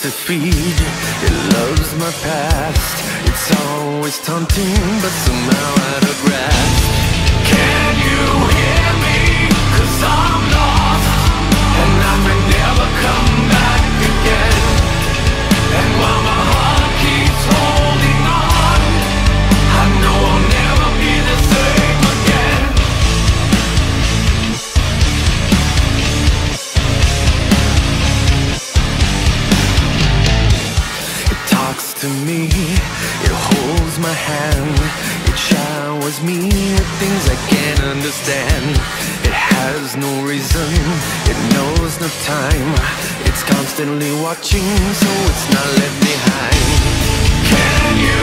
defeat. It loves my past. It's always taunting, but somehow out of grasp. Can you hear me? 'Cause I'm lost, and I may never come back again. And while my heart keeps holding on, I know I'll never be the same again. It talks to me, it holds my hand, it showers me with things I can't understand. It has no reason, it knows no time, it's constantly watching, so it's not left behind. Can you